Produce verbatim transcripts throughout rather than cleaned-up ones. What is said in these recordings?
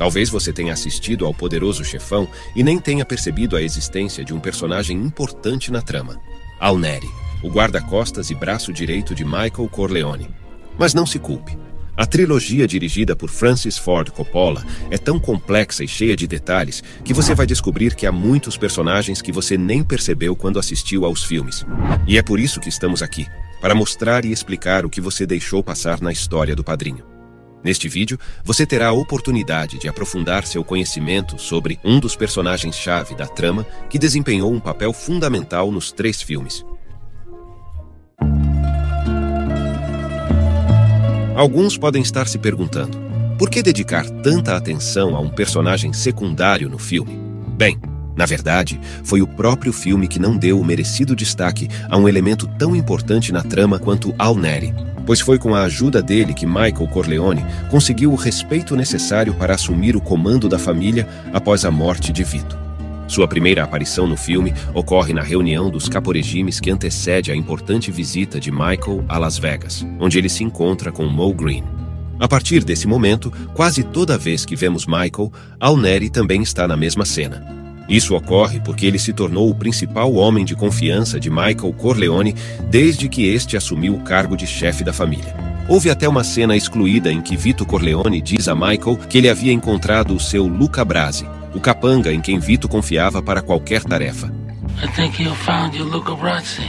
Talvez você tenha assistido ao Poderoso Chefão e nem tenha percebido a existência de um personagem importante na trama, Al Neri, o guarda-costas e braço direito de Michael Corleone. Mas não se culpe. A trilogia dirigida por Francis Ford Coppola é tão complexa e cheia de detalhes que você vai descobrir que há muitos personagens que você nem percebeu quando assistiu aos filmes. E é por isso que estamos aqui, para mostrar e explicar o que você deixou passar na história do Padrinho. Neste vídeo, você terá a oportunidade de aprofundar seu conhecimento sobre um dos personagens-chave da trama que desempenhou um papel fundamental nos três filmes. Alguns podem estar se perguntando, por que dedicar tanta atenção a um personagem secundário no filme? Bem, na verdade, foi o próprio filme que não deu o merecido destaque a um elemento tão importante na trama quanto Al Neri, pois foi com a ajuda dele que Michael Corleone conseguiu o respeito necessário para assumir o comando da família após a morte de Vito. Sua primeira aparição no filme ocorre na reunião dos caporegimes que antecede a importante visita de Michael a Las Vegas, onde ele se encontra com Moe Greene. A partir desse momento, quase toda vez que vemos Michael, Al Neri também está na mesma cena. Isso ocorre porque ele se tornou o principal homem de confiança de Michael Corleone desde que este assumiu o cargo de chefe da família. Houve até uma cena excluída em que Vito Corleone diz a Michael que ele havia encontrado o seu Luca Brasi, o capanga em quem Vito confiava para qualquer tarefa. I think you found your Luca Brasi.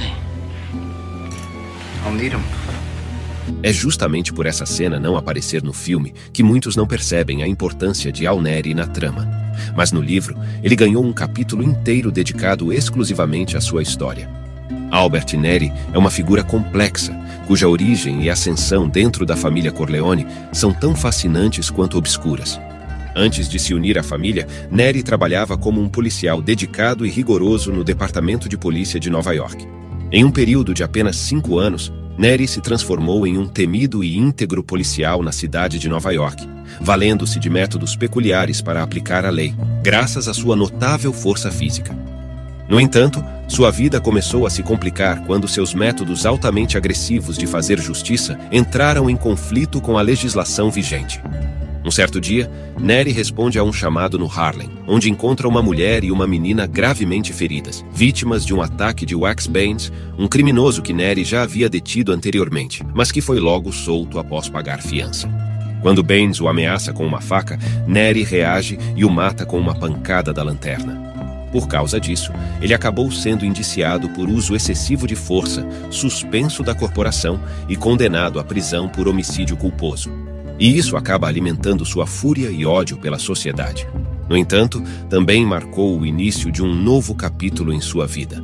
I'll need him. É justamente por essa cena não aparecer no filme que muitos não percebem a importância de Al Neri na trama. Mas no livro, ele ganhou um capítulo inteiro dedicado exclusivamente à sua história. Albert Neri é uma figura complexa, cuja origem e ascensão dentro da família Corleone são tão fascinantes quanto obscuras. Antes de se unir à família, Neri trabalhava como um policial dedicado e rigoroso no Departamento de Polícia de Nova York. Em um período de apenas cinco anos, Neri se transformou em um temido e íntegro policial na cidade de Nova York, valendo-se de métodos peculiares para aplicar a lei, graças à sua notável força física. No entanto, sua vida começou a se complicar quando seus métodos altamente agressivos de fazer justiça entraram em conflito com a legislação vigente. Um certo dia, Neri responde a um chamado no Harlem, onde encontra uma mulher e uma menina gravemente feridas, vítimas de um ataque de Wax Baines, um criminoso que Neri já havia detido anteriormente, mas que foi logo solto após pagar fiança. Quando Baines o ameaça com uma faca, Neri reage e o mata com uma pancada da lanterna. Por causa disso, ele acabou sendo indiciado por uso excessivo de força, suspenso da corporação e condenado à prisão por homicídio culposo. E isso acaba alimentando sua fúria e ódio pela sociedade. No entanto, também marcou o início de um novo capítulo em sua vida.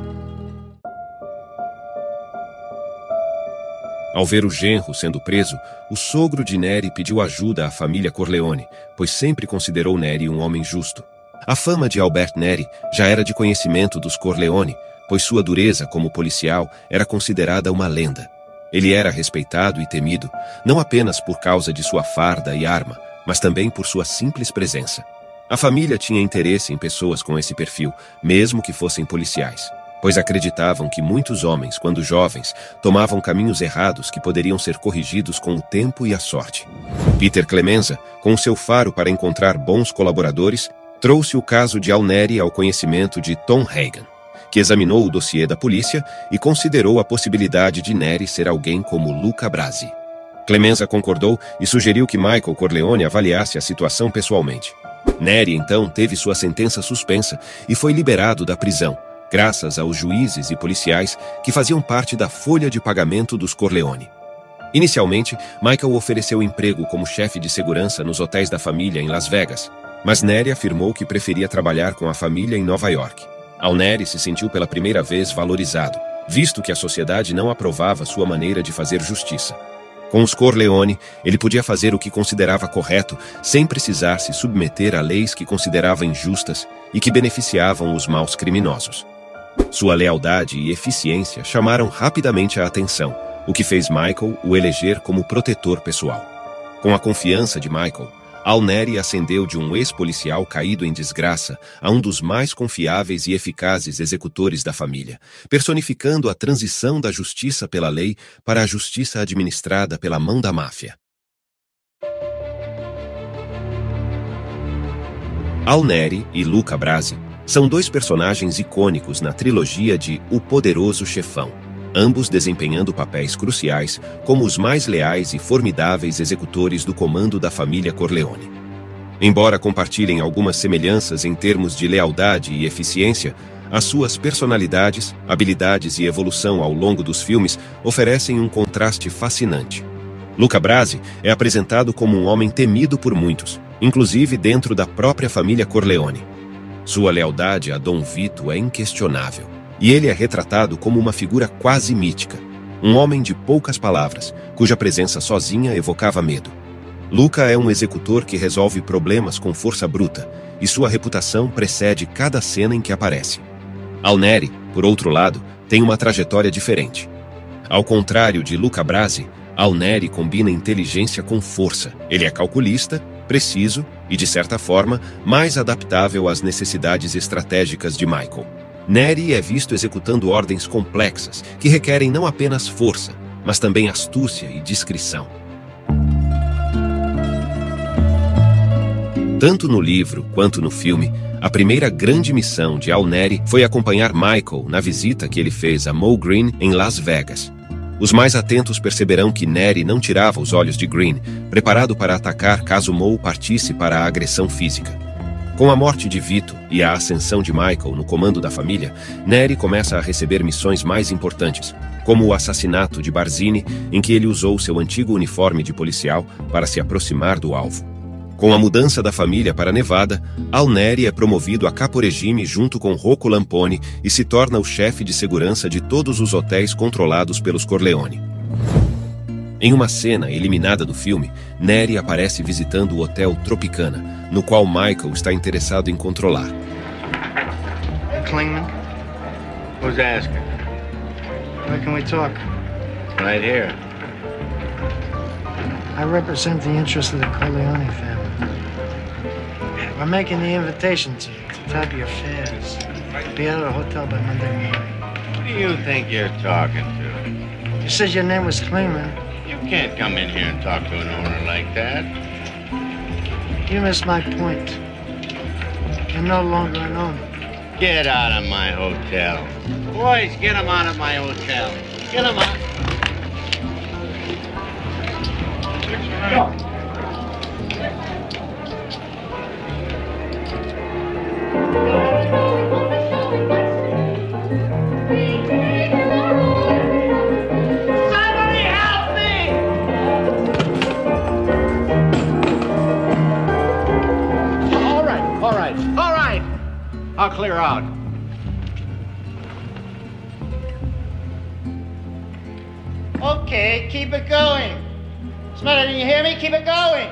Ao ver o genro sendo preso, o sogro de Neri pediu ajuda à família Corleone, pois sempre considerou Neri um homem justo. A fama de Albert Neri já era de conhecimento dos Corleone, pois sua dureza como policial era considerada uma lenda. Ele era respeitado e temido, não apenas por causa de sua farda e arma, mas também por sua simples presença. A família tinha interesse em pessoas com esse perfil, mesmo que fossem policiais, pois acreditavam que muitos homens, quando jovens, tomavam caminhos errados que poderiam ser corrigidos com o tempo e a sorte. Peter Clemenza, com seu faro para encontrar bons colaboradores, trouxe o caso de Al Neri ao conhecimento de Tom Hagen, que examinou o dossiê da polícia e considerou a possibilidade de Neri ser alguém como Luca Brasi. Clemenza concordou e sugeriu que Michael Corleone avaliasse a situação pessoalmente. Neri, então, teve sua sentença suspensa e foi liberado da prisão, graças aos juízes e policiais que faziam parte da folha de pagamento dos Corleone. Inicialmente, Michael ofereceu emprego como chefe de segurança nos hotéis da família em Las Vegas, mas Neri afirmou que preferia trabalhar com a família em Nova York. Al Neri se sentiu pela primeira vez valorizado, visto que a sociedade não aprovava sua maneira de fazer justiça. Com os Corleone, ele podia fazer o que considerava correto sem precisar se submeter a leis que considerava injustas e que beneficiavam os maus criminosos. Sua lealdade e eficiência chamaram rapidamente a atenção, o que fez Michael o eleger como protetor pessoal. Com a confiança de Michael, Al Neri ascendeu de um ex-policial caído em desgraça a um dos mais confiáveis e eficazes executores da família, personificando a transição da justiça pela lei para a justiça administrada pela mão da máfia. Al Neri e Luca Brasi são dois personagens icônicos na trilogia de O Poderoso Chefão, ambos desempenhando papéis cruciais como os mais leais e formidáveis executores do comando da família Corleone. Embora compartilhem algumas semelhanças em termos de lealdade e eficiência, as suas personalidades, habilidades e evolução ao longo dos filmes oferecem um contraste fascinante. Luca Brasi é apresentado como um homem temido por muitos, inclusive dentro da própria família Corleone. Sua lealdade a Dom Vito é inquestionável, e ele é retratado como uma figura quase mítica, um homem de poucas palavras, cuja presença sozinha evocava medo. Luca é um executor que resolve problemas com força bruta, e sua reputação precede cada cena em que aparece. Al Neri, por outro lado, tem uma trajetória diferente. Ao contrário de Luca Brasi, Al Neri combina inteligência com força. Ele é calculista, preciso e, de certa forma, mais adaptável às necessidades estratégicas de Michael. Neri é visto executando ordens complexas, que requerem não apenas força, mas também astúcia e discrição. Tanto no livro quanto no filme, a primeira grande missão de Al Neri foi acompanhar Michael na visita que ele fez a Moe Greene em Las Vegas. Os mais atentos perceberão que Neri não tirava os olhos de Greene, preparado para atacar caso Moe partisse para a agressão física. Com a morte de Vito e a ascensão de Michael no comando da família, Neri começa a receber missões mais importantes, como o assassinato de Barzini, em que ele usou seu antigo uniforme de policial para se aproximar do alvo. Com a mudança da família para Nevada, Al Neri é promovido a capo-regime junto com Rocco Lampone e se torna o chefe de segurança de todos os hotéis controlados pelos Corleone. Em uma cena eliminada do filme, Neri aparece visitando o Hotel Tropicana, no qual Michael está interessado em controlar. Klingman? Who's asking? Where can we talk? Right here. I represent the interests of the Corleone family. We're making the invitation to you to type your fares. Be out of the hotel by Monday morning. Who do you think you're talking to? You said your name was Klingman. You can't come in here and talk to an owner like that. You missed my point. You're no longer an owner. Get out of my hotel. Boys, get him out of my hotel. Get him out. Go. I'll clear out. Okay, keep it going. Smelly, did you hear me? Keep it going.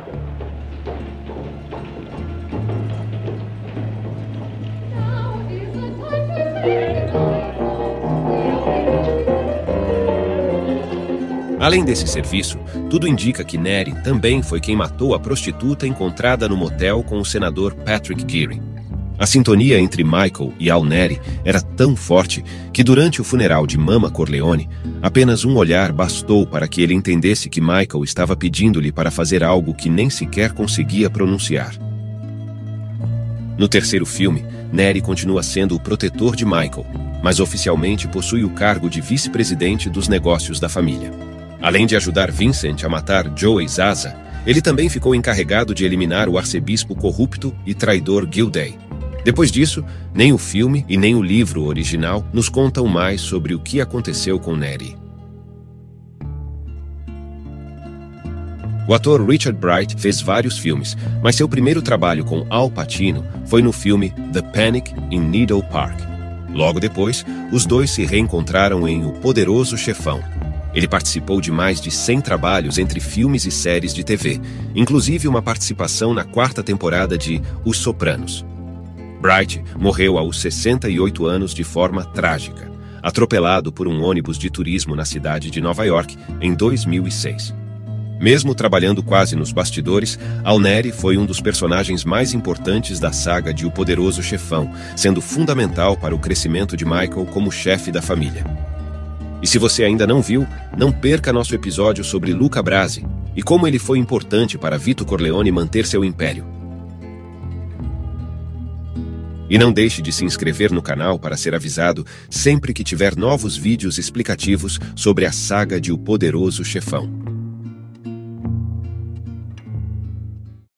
Além desse serviço, tudo indica que Neri também foi quem matou a prostituta encontrada no motel com o senador Patrick Geary. A sintonia entre Michael e Al Neri era tão forte que durante o funeral de Mama Corleone, apenas um olhar bastou para que ele entendesse que Michael estava pedindo-lhe para fazer algo que nem sequer conseguia pronunciar. No terceiro filme, Neri continua sendo o protetor de Michael, mas oficialmente possui o cargo de vice-presidente dos negócios da família. Além de ajudar Vincent a matar Joey Zaza, ele também ficou encarregado de eliminar o arcebispo corrupto e traidor Gilday. Depois disso, nem o filme e nem o livro original nos contam mais sobre o que aconteceu com Neri. O ator Richard Bright fez vários filmes, mas seu primeiro trabalho com Al Pacino foi no filme The Panic in Needle Park. Logo depois, os dois se reencontraram em O Poderoso Chefão. Ele participou de mais de cem trabalhos entre filmes e séries de T V, inclusive uma participação na quarta temporada de Os Sopranos. Bright morreu aos sessenta e oito anos de forma trágica, atropelado por um ônibus de turismo na cidade de Nova York em dois mil e seis. Mesmo trabalhando quase nos bastidores, Al Neri foi um dos personagens mais importantes da saga de O Poderoso Chefão, sendo fundamental para o crescimento de Michael como chefe da família. E se você ainda não viu, não perca nosso episódio sobre Luca Brasi e como ele foi importante para Vito Corleone manter seu império. E não deixe de se inscrever no canal para ser avisado sempre que tiver novos vídeos explicativos sobre a saga de O Poderoso Chefão.